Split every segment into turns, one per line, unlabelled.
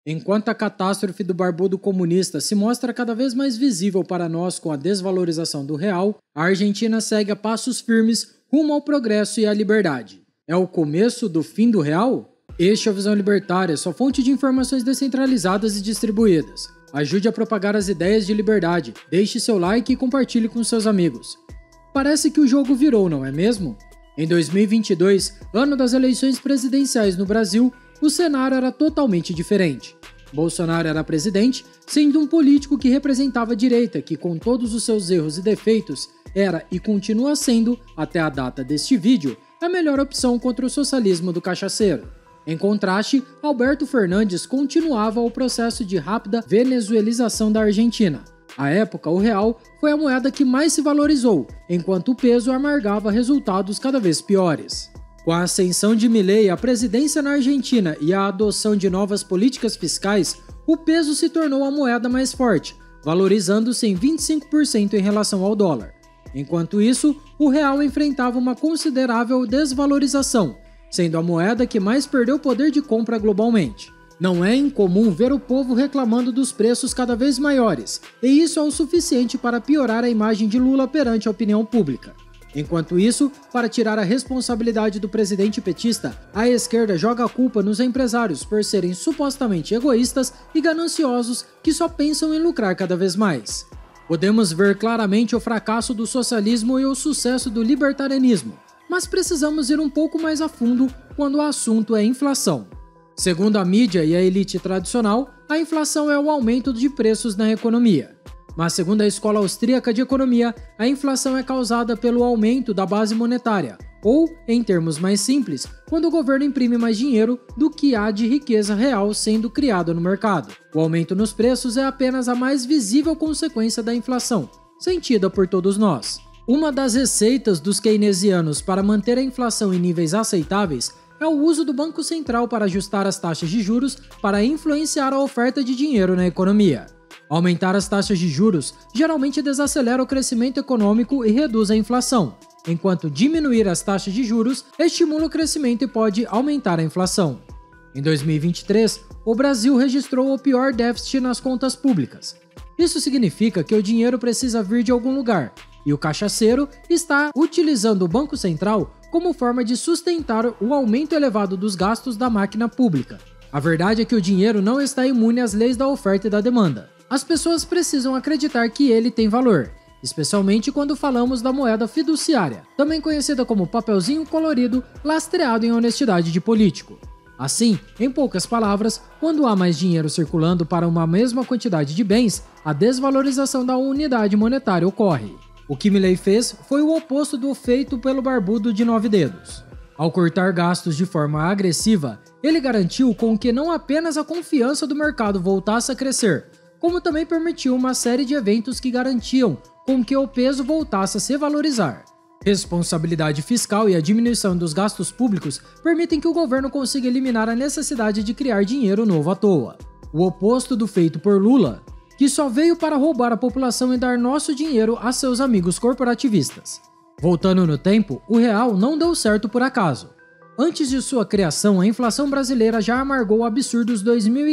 Enquanto a catástrofe do barbudo comunista se mostra cada vez mais visível para nós com a desvalorização do real, a Argentina segue a passos firmes rumo ao progresso e à liberdade. É o começo do fim do real? Este é a Visão Libertária, sua fonte de informações descentralizadas e distribuídas. Ajude a propagar as ideias de liberdade, deixe seu like e compartilhe com seus amigos. Parece que o jogo virou, não é mesmo? Em 2022, ano das eleições presidenciais no Brasil, o cenário era totalmente diferente. Bolsonaro era presidente, sendo um político que representava a direita, que com todos os seus erros e defeitos, era e continua sendo, até a data deste vídeo, a melhor opção contra o socialismo do cachaceiro. Em contraste, Alberto Fernandes continuava o processo de rápida venezuelização da Argentina. À época, o real foi a moeda que mais se valorizou, enquanto o peso amargava resultados cada vez piores. Com a ascensão de Milei à presidência na Argentina e a adoção de novas políticas fiscais, o peso se tornou a moeda mais forte, valorizando-se em 25% em relação ao dólar. Enquanto isso, o real enfrentava uma considerável desvalorização, sendo a moeda que mais perdeu poder de compra globalmente. Não é incomum ver o povo reclamando dos preços cada vez maiores, e isso é o suficiente para piorar a imagem de Lula perante a opinião pública. Enquanto isso, para tirar a responsabilidade do presidente petista, a esquerda joga a culpa nos empresários por serem supostamente egoístas e gananciosos que só pensam em lucrar cada vez mais. Podemos ver claramente o fracasso do socialismo e o sucesso do libertarianismo, mas precisamos ir um pouco mais a fundo quando o assunto é inflação. Segundo a mídia e a elite tradicional, a inflação é o aumento de preços na economia. Mas segundo a Escola Austríaca de Economia, a inflação é causada pelo aumento da base monetária, ou, em termos mais simples, quando o governo imprime mais dinheiro do que há de riqueza real sendo criada no mercado. O aumento nos preços é apenas a mais visível consequência da inflação, sentida por todos nós. Uma das receitas dos keynesianos para manter a inflação em níveis aceitáveis é o uso do Banco Central para ajustar as taxas de juros para influenciar a oferta de dinheiro na economia. Aumentar as taxas de juros geralmente desacelera o crescimento econômico e reduz a inflação, enquanto diminuir as taxas de juros estimula o crescimento e pode aumentar a inflação. Em 2023, o Brasil registrou o pior déficit nas contas públicas. Isso significa que o dinheiro precisa vir de algum lugar, e o cachaceiro está utilizando o Banco Central como forma de sustentar o aumento elevado dos gastos da máquina pública. A verdade é que o dinheiro não está imune às leis da oferta e da demanda. As pessoas precisam acreditar que ele tem valor, especialmente quando falamos da moeda fiduciária, também conhecida como papelzinho colorido lastreado em honestidade de político. Assim, em poucas palavras, quando há mais dinheiro circulando para uma mesma quantidade de bens, a desvalorização da unidade monetária ocorre. O que Milei fez foi o oposto do feito pelo barbudo de 9 dedos. Ao cortar gastos de forma agressiva, ele garantiu com que não apenas a confiança do mercado voltasse a crescer, como também permitiu uma série de eventos que garantiam com que o peso voltasse a se valorizar. Responsabilidade fiscal e a diminuição dos gastos públicos permitem que o governo consiga eliminar a necessidade de criar dinheiro novo à toa. O oposto do feito por Lula, que só veio para roubar a população e dar nosso dinheiro a seus amigos corporativistas. Voltando no tempo, o real não deu certo por acaso. Antes de sua criação, a inflação brasileira já amargou absurdos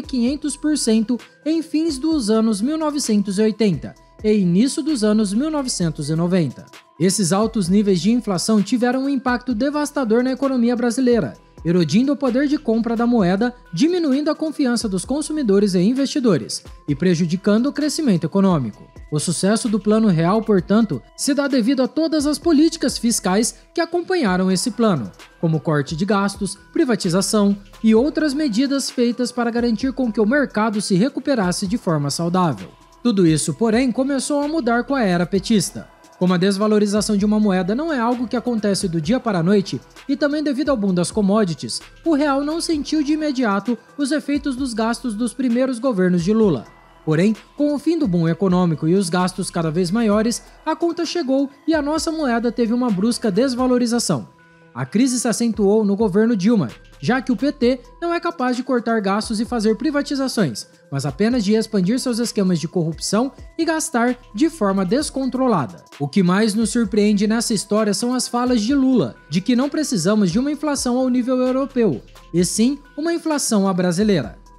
2.500% em fins dos anos 1980 e início dos anos 1990. Esses altos níveis de inflação tiveram um impacto devastador na economia brasileira, erodindo o poder de compra da moeda, diminuindo a confiança dos consumidores e investidores e prejudicando o crescimento econômico. O sucesso do Plano Real, portanto, se dá devido a todas as políticas fiscais que acompanharam esse plano, como corte de gastos, privatização e outras medidas feitas para garantir com que o mercado se recuperasse de forma saudável. Tudo isso, porém, começou a mudar com a era petista. Como a desvalorização de uma moeda não é algo que acontece do dia para a noite, e também devido ao boom das commodities, o real não sentiu de imediato os efeitos dos gastos dos primeiros governos de Lula. Porém, com o fim do boom econômico e os gastos cada vez maiores, a conta chegou e a nossa moeda teve uma brusca desvalorização. A crise se acentuou no governo Dilma, já que o PT não é capaz de cortar gastos e fazer privatizações, mas apenas de expandir seus esquemas de corrupção e gastar de forma descontrolada. O que mais nos surpreende nessa história são as falas de Lula, de que não precisamos de uma inflação ao nível europeu, e sim uma inflação à brasileira.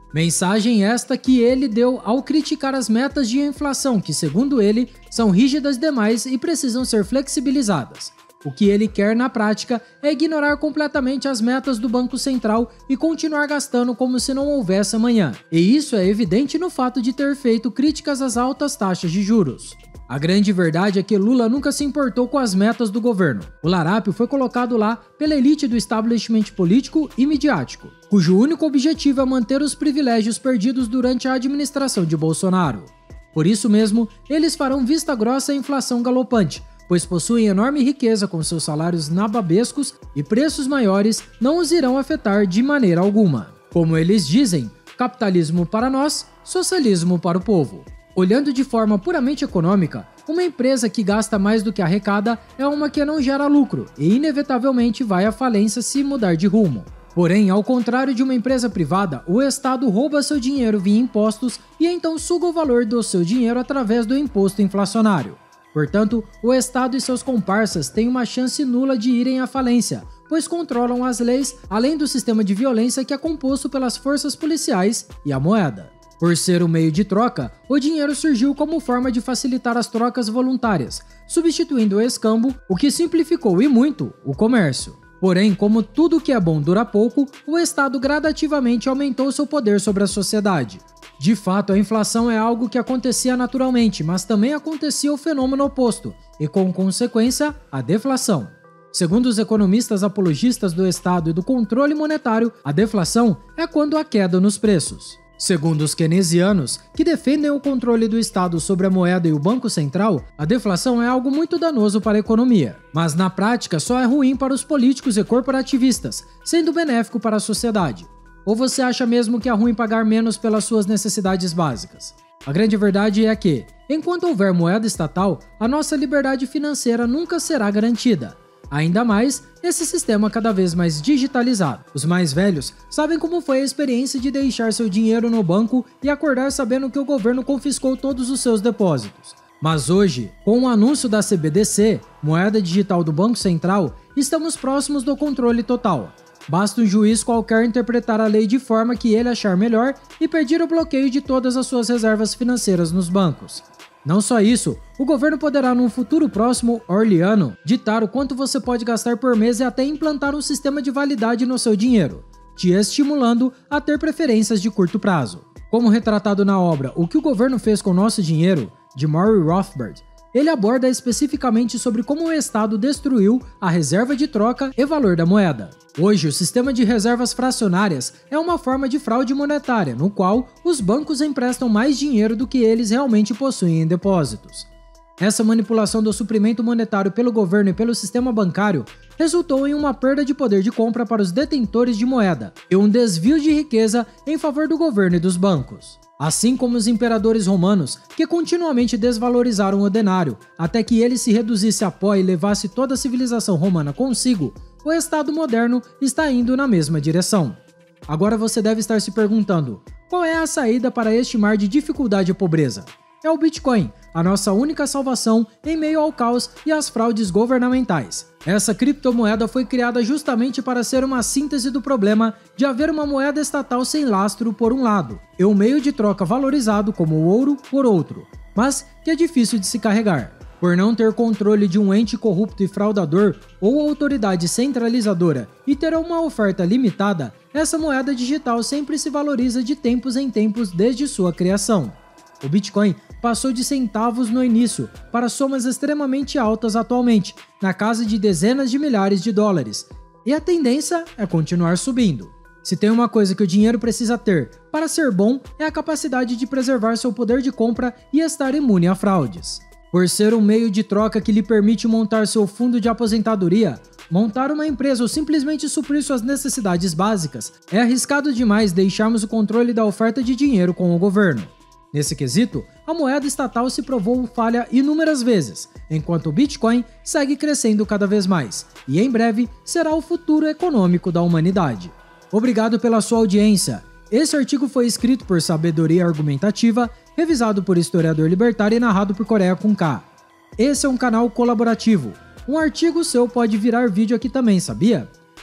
Mensagem esta que ele deu ao criticar as metas de inflação, que segundo ele são rígidas demais e precisam ser flexibilizadas. O que ele quer na prática é ignorar completamente as metas do Banco Central e continuar gastando como se não houvesse amanhã. E isso é evidente no fato de ter feito críticas às altas taxas de juros. A grande verdade é que Lula nunca se importou com as metas do governo. O larápio foi colocado lá pela elite do establishment político e midiático, cujo único objetivo é manter os privilégios perdidos durante a administração de Bolsonaro. Por isso mesmo, eles farão vista grossa à inflação galopante, pois possuem enorme riqueza com seus salários nababescos e preços maiores não os irão afetar de maneira alguma. Como eles dizem, capitalismo para nós, socialismo para o povo. Olhando de forma puramente econômica, uma empresa que gasta mais do que arrecada é uma que não gera lucro e inevitavelmente vai à falência se mudar de rumo. Porém, ao contrário de uma empresa privada, o Estado rouba seu dinheiro via impostos e então suga o valor do seu dinheiro através do imposto inflacionário. Portanto, o Estado e seus comparsas têm uma chance nula de irem à falência, pois controlam as leis, além do sistema de violência que é composto pelas forças policiais e a moeda. Por ser um meio de troca, o dinheiro surgiu como forma de facilitar as trocas voluntárias, substituindo o escambo, o que simplificou e muito o comércio. Porém, como tudo que é bom dura pouco, o Estado gradativamente aumentou seu poder sobre a sociedade. De fato, a inflação é algo que acontecia naturalmente, mas também acontecia o fenômeno oposto, e com consequência, a deflação. Segundo os economistas apologistas do Estado e do controle monetário, a deflação é quando há queda nos preços. Segundo os keynesianos, que defendem o controle do Estado sobre a moeda e o Banco Central, a deflação é algo muito danoso para a economia, mas na prática só é ruim para os políticos e corporativistas, sendo benéfico para a sociedade. Ou você acha mesmo que é ruim pagar menos pelas suas necessidades básicas? A grande verdade é que, enquanto houver moeda estatal, a nossa liberdade financeira nunca será garantida. Ainda mais nesse sistema cada vez mais digitalizado. Os mais velhos sabem como foi a experiência de deixar seu dinheiro no banco e acordar sabendo que o governo confiscou todos os seus depósitos. Mas hoje, com o anúncio da CBDC, moeda digital do Banco Central, estamos próximos do controle total. Basta um juiz qualquer interpretar a lei de forma que ele achar melhor e pedir o bloqueio de todas as suas reservas financeiras nos bancos. Não só isso, o governo poderá num futuro próximo, orleano, ditar o quanto você pode gastar por mês e até implantar um sistema de validade no seu dinheiro, te estimulando a ter preferências de curto prazo. Como retratado na obra O que o Governo Fez com o Nosso Dinheiro, de Murray Rothbard, ele aborda especificamente sobre como o Estado destruiu a reserva de troca e valor da moeda. Hoje, o sistema de reservas fracionárias é uma forma de fraude monetária, no qual os bancos emprestam mais dinheiro do que eles realmente possuem em depósitos. Essa manipulação do suprimento monetário pelo governo e pelo sistema bancário resultou em uma perda de poder de compra para os detentores de moeda e um desvio de riqueza em favor do governo e dos bancos. Assim como os imperadores romanos, que continuamente desvalorizaram o denário, até que ele se reduzisse a pó e levasse toda a civilização romana consigo, o Estado moderno está indo na mesma direção. Agora você deve estar se perguntando, qual é a saída para este mar de dificuldade e pobreza? É o Bitcoin, a nossa única salvação em meio ao caos e às fraudes governamentais. Essa criptomoeda foi criada justamente para ser uma síntese do problema de haver uma moeda estatal sem lastro por um lado, e um meio de troca valorizado como o ouro por outro, mas que é difícil de se carregar. Por não ter controle de um ente corrupto e fraudador ou autoridade centralizadora e ter uma oferta limitada, essa moeda digital sempre se valoriza de tempos em tempos desde sua criação. O Bitcoin passou de centavos no início para somas extremamente altas atualmente, na casa de dezenas de milhares de dólares, e a tendência é continuar subindo. Se tem uma coisa que o dinheiro precisa ter para ser bom, é a capacidade de preservar seu poder de compra e estar imune a fraudes. Por ser um meio de troca que lhe permite montar seu fundo de aposentadoria, montar uma empresa ou simplesmente suprir suas necessidades básicas, é arriscado demais deixarmos o controle da oferta de dinheiro com o governo. Nesse quesito, a moeda estatal se provou falha inúmeras vezes, enquanto o Bitcoin segue crescendo cada vez mais, e em breve será o futuro econômico da humanidade. Obrigado pela sua audiência. Esse artigo foi escrito por Sabedoria Argumentativa, revisado por historiador libertário e narrado por Coreia com K. Esse é um canal colaborativo. Um artigo seu pode virar vídeo aqui também, sabia?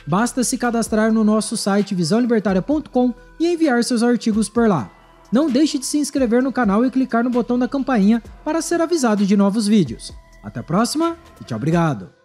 Basta se cadastrar no nosso site visãolibertaria.com e enviar seus artigos por lá. Não deixe de se inscrever no canal e clicar no botão da campainha para ser avisado de novos vídeos. Até a próxima e tchau, obrigado!